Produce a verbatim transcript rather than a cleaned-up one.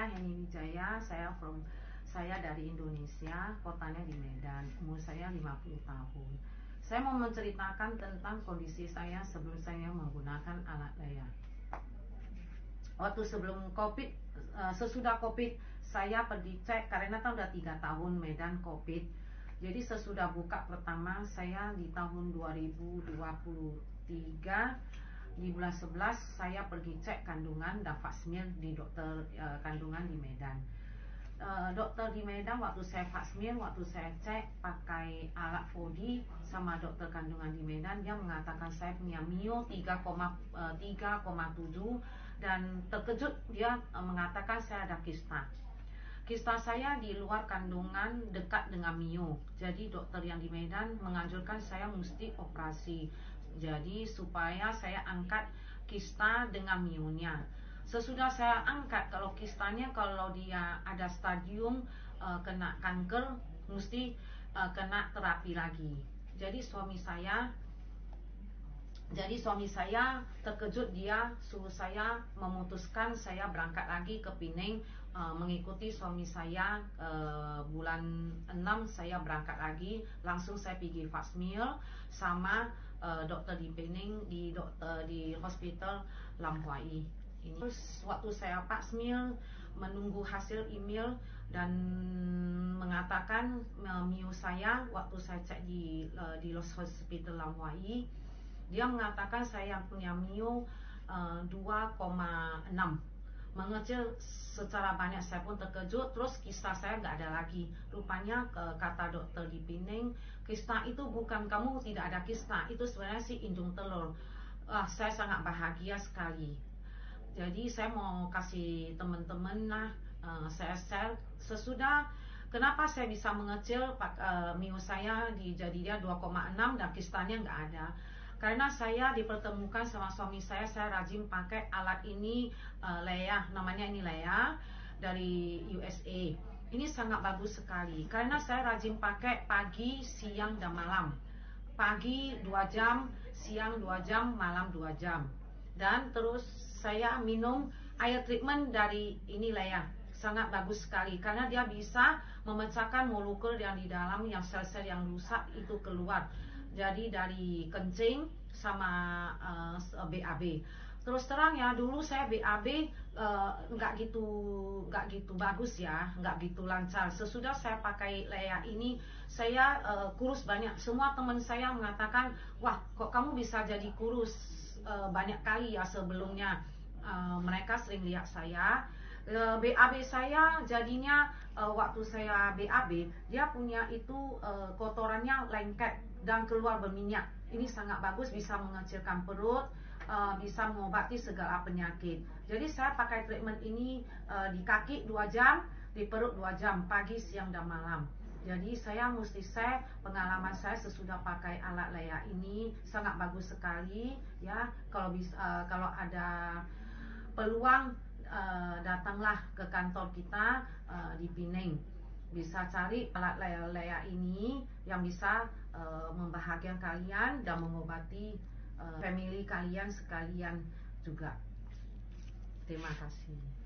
saya Heni Wijaya, saya from saya dari Indonesia, kotanya di Medan, umur saya lima puluh tahun. Saya mau menceritakan tentang kondisi saya sebelum saya menggunakan alat layar. Waktu sebelum COVID, sesudah COVID, saya pergi cek karena kan udah tiga tahun Medan COVID. Jadi sesudah buka pertama saya di tahun dua ribu dua puluh tiga, di bulan sebelas saya pergi cek kandungan dan vaksmir di dokter uh, kandungan di Medan. Uh, dokter di Medan waktu saya vaksmir, waktu saya cek pakai alat empat D sama dokter kandungan di Medan, dia mengatakan saya punya mio tiga koma tujuh dan terkejut dia uh, mengatakan saya ada kista. Kista saya di luar kandungan dekat dengan mio. Jadi dokter yang di Medan menganjurkan saya mesti operasi. Jadi supaya saya angkat kista dengan mionya. Sesudah saya angkat, kalau kistanya kalau dia ada stadium uh, kena kanker, mesti uh, kena terapi lagi. Jadi suami saya Jadi suami saya terkejut, dia suruh saya memutuskan saya berangkat lagi ke Penang, uh, mengikuti suami saya. uh, bulan enam saya berangkat lagi, langsung saya pergi vaksmir sama uh, dokter di Penang, di dokter di hospital Lampuai. Ini terus waktu saya vaksmir menunggu hasil email dan mengatakan uh, mio saya waktu saya cek di uh, di hospital Lampuai, dia mengatakan saya punya mio uh, dua koma enam, mengecil secara banyak. Saya pun terkejut. Terus kista saya nggak ada lagi. Rupanya kata dokter di Penang, kista itu bukan kamu tidak ada kista, itu sebenarnya si indung telur. uh, Saya sangat bahagia sekali. Jadi saya mau kasih teman-teman lah, uh, saya share sesudah kenapa saya bisa mengecil uh, mio saya di jadi dia dua koma enam dan kistanya nggak ada. Karena saya dipertemukan sama suami saya, saya rajin pakai alat ini, uh, Leia, namanya ini Leia dari U S A. Ini sangat bagus sekali karena saya rajin pakai pagi, siang, dan malam. Pagi dua jam, siang dua jam, malam dua jam. Dan terus saya minum air treatment dari ini Leia. Sangat bagus sekali karena dia bisa memecahkan molekul yang di dalam, yang sel-sel yang rusak itu keluar. Jadi dari kencing sama uh, B A B. Terus terang ya, dulu saya B A B uh, nggak gitu nggak gitu bagus ya, nggak gitu lancar. Sesudah saya pakai Leia ini, saya uh, kurus banyak. Semua teman saya mengatakan, wah kok kamu bisa jadi kurus uh, banyak kali ya sebelumnya. Uh, mereka sering lihat saya. uh, B A B saya jadinya uh, waktu saya B A B, dia punya itu uh, kotorannya lengket dan keluar berminyak. Ini sangat bagus, bisa mengecilkan perut, uh, bisa mengobati segala penyakit. Jadi saya pakai treatment ini uh, di kaki dua jam, di perut dua jam, pagi, siang, dan malam. Jadi saya mesti share pengalaman saya sesudah pakai alat Leia ini, sangat bagus sekali ya. Kalau bisa, uh, kalau ada peluang, uh, datanglah ke kantor kita uh, di Penang. Bisa cari alat Leia ini yang bisa uh, membahagiakan kalian dan mengobati uh, family kalian sekalian juga. Terima kasih.